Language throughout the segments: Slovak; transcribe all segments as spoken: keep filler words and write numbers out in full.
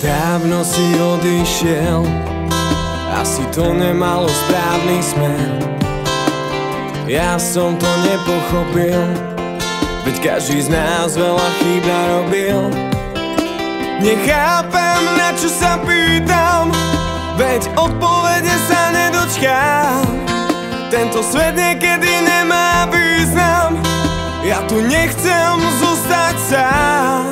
Dávno si odišiel, asi to nemalo správny smer. Ja som to nepochopil, veď každý z nás veľa chýb narobil. Nechápem, na čo sa pýtam, veď odpovede sa nedočkám. Tento svet niekedy nemá význam, ja tu nechcem zostať sám.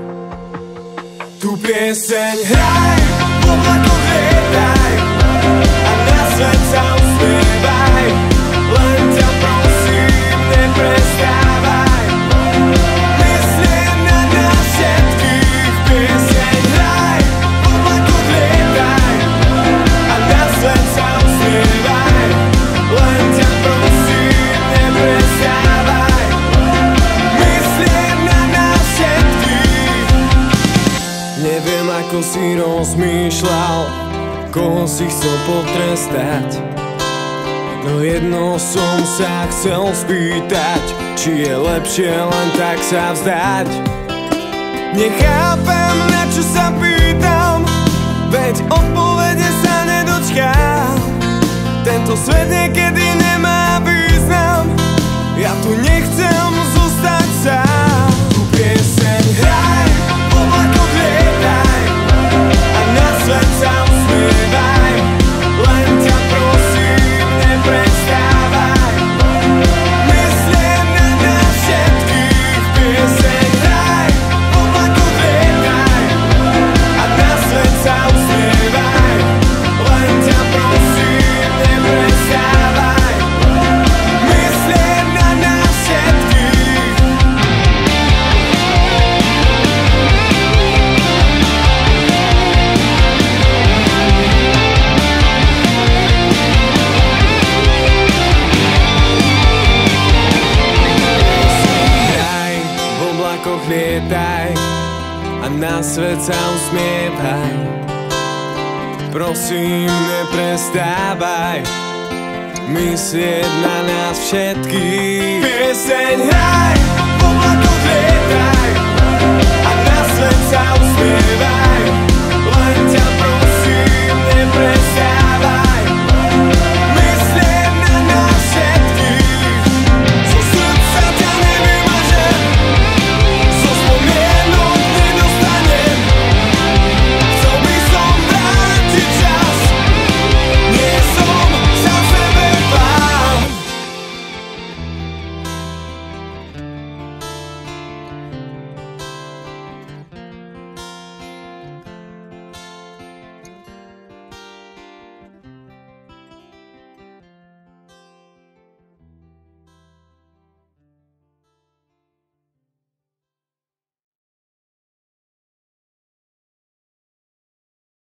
Tu pieseň hraj, v oblakoch lietaj a na svet sa usmievaj. Len ťa prosím, neprestávaj, myslím na nás všetkých. Pieseň hraj, v oblakoch lietaj a na svet sa usmievaj. Len ťa prosím, neprestávaj, myslím na nás všetkých. Neviem, ako si rozmýšľal, koho si chcel potrestať, no jedno som sa chcel spýtať, či je lepšie len tak sa vzdať. Nechápem, na čo sa pýtam, veď odpovede sa nedočkám. Tento svet niekedy nemá význam, ja tu nechcem zostať sám. Tu pieseň hraj, v oblakoch lietaj a na svet sa usmievaj. Len ťa prosím, neprestávaj, myslím na nás všetkých. Pieseň hraj, v oblakoch lietaj a na svet sa usmievaj. Len ťa prosím, neprestávaj, myslím na nás všetkých. Hraj, v oblakoch lietaj a na svet sa usmievaj. Prosím, neprestávaj, myslieť na nás všetkých. Pieseň hraj, v oblakoch lietaj a na svet sa usmievaj.